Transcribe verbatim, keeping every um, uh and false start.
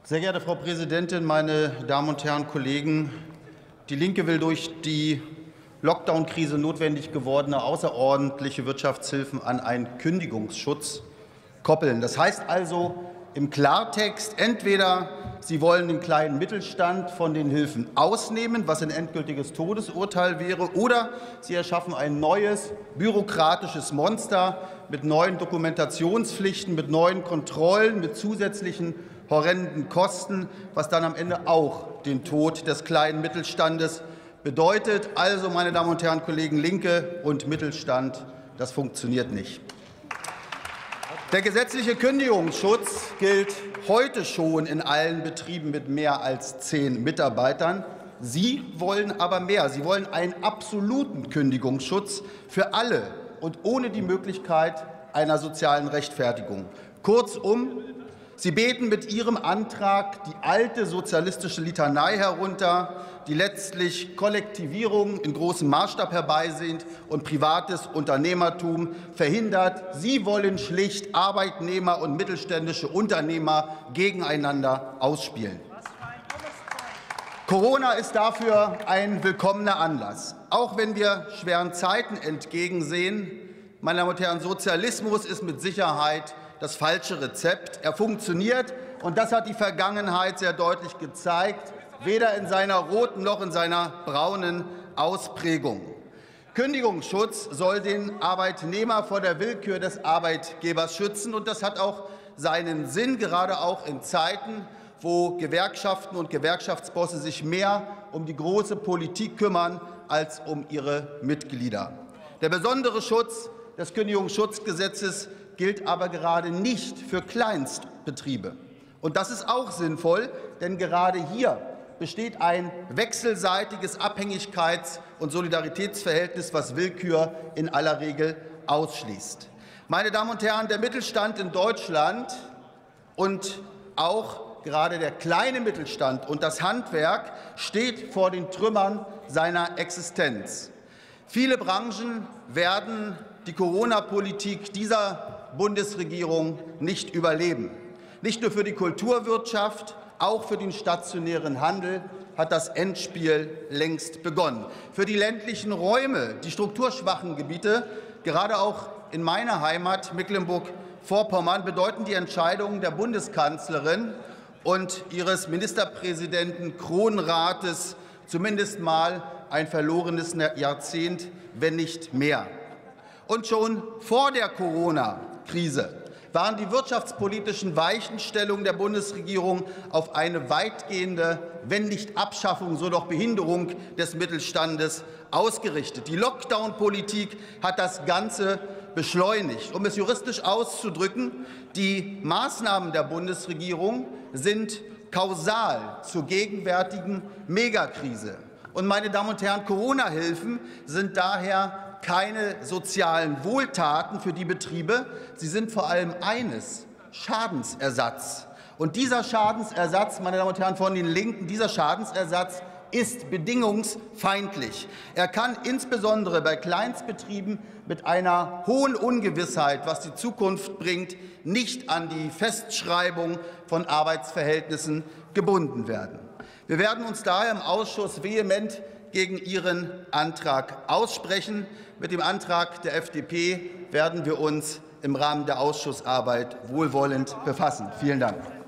Sehr geehrte Frau Präsidentin, meine Damen und Herren Kollegen! Die Linke will durch die Lockdown-Krise notwendig gewordene außerordentliche Wirtschaftshilfen an einen Kündigungsschutz koppeln. Das heißt also im Klartext, entweder Sie wollen den kleinen Mittelstand von den Hilfen ausnehmen, was ein endgültiges Todesurteil wäre, oder Sie erschaffen ein neues bürokratisches Monster mit neuen Dokumentationspflichten, mit neuen Kontrollen, mit zusätzlichen horrenden Kosten, was dann am Ende auch den Tod des kleinen Mittelstandes bedeutet. Also, meine Damen und Herren Kollegen, Linke und Mittelstand, das funktioniert nicht. Der gesetzliche Kündigungsschutz gilt heute schon in allen Betrieben mit mehr als zehn Mitarbeitern. Sie wollen aber mehr. Sie wollen einen absoluten Kündigungsschutz für alle und ohne die Möglichkeit einer sozialen Rechtfertigung. Kurzum, Sie beten mit Ihrem Antrag die alte sozialistische Litanei herunter, die letztlich Kollektivierung in großem Maßstab herbeisehnt und privates Unternehmertum verhindert. Sie wollen schlicht Arbeitnehmer und mittelständische Unternehmer gegeneinander ausspielen. Corona ist dafür ein willkommener Anlass. Auch wenn wir schweren Zeiten entgegensehen, meine Damen und Herren, Sozialismus ist mit Sicherheit das falsche Rezept. Er funktioniert, und das hat die Vergangenheit sehr deutlich gezeigt, weder in seiner roten noch in seiner braunen Ausprägung. Kündigungsschutz soll den Arbeitnehmer vor der Willkür des Arbeitgebers schützen, und das hat auch seinen Sinn, gerade auch in Zeiten, wo Gewerkschaften und Gewerkschaftsbosse sich mehr um die große Politik kümmern als um ihre Mitglieder. Der besondere Schutz des Kündigungsschutzgesetzes gilt aber gerade nicht für Kleinstbetriebe. Und das ist auch sinnvoll, denn gerade hier besteht ein wechselseitiges Abhängigkeits- und Solidaritätsverhältnis, was Willkür in aller Regel ausschließt. Meine Damen und Herren, der Mittelstand in Deutschland und auch gerade der kleine Mittelstand und das Handwerk steht vor den Trümmern seiner Existenz. Viele Branchen werden die Corona-Politik dieser Bundesregierung nicht überleben. Nicht nur für die Kulturwirtschaft, auch für den stationären Handel hat das Endspiel längst begonnen. Für die ländlichen Räume, die strukturschwachen Gebiete, gerade auch in meiner Heimat Mecklenburg-Vorpommern, bedeuten die Entscheidungen der Bundeskanzlerin und ihres Ministerpräsidenten Kronrates zumindest mal ein verlorenes Jahrzehnt, wenn nicht mehr. Und schon vor der Corona-Krise waren die wirtschaftspolitischen Weichenstellungen der Bundesregierung auf eine weitgehende, wenn nicht Abschaffung, so doch Behinderung des Mittelstandes ausgerichtet. Die Lockdown-Politik hat das Ganze beschleunigt. Um es juristisch auszudrücken, die Maßnahmen der Bundesregierung sind kausal zur gegenwärtigen Megakrise. Und, meine Damen und Herren, Corona-Hilfen sind daher keine sozialen Wohltaten für die Betriebe. Sie sind vor allem eines: Schadensersatz. Und dieser Schadensersatz, meine Damen und Herren von den Linken, dieser Schadensersatz ist bedingungsfeindlich. Er kann insbesondere bei Kleinstbetrieben mit einer hohen Ungewissheit, was die Zukunft bringt, nicht an die Festschreibung von Arbeitsverhältnissen gebunden werden. Wir werden uns daher im Ausschuss vehement gegen Ihren Antrag aussprechen. Mit dem Antrag der F D P werden wir uns im Rahmen der Ausschussarbeit wohlwollend befassen. Vielen Dank.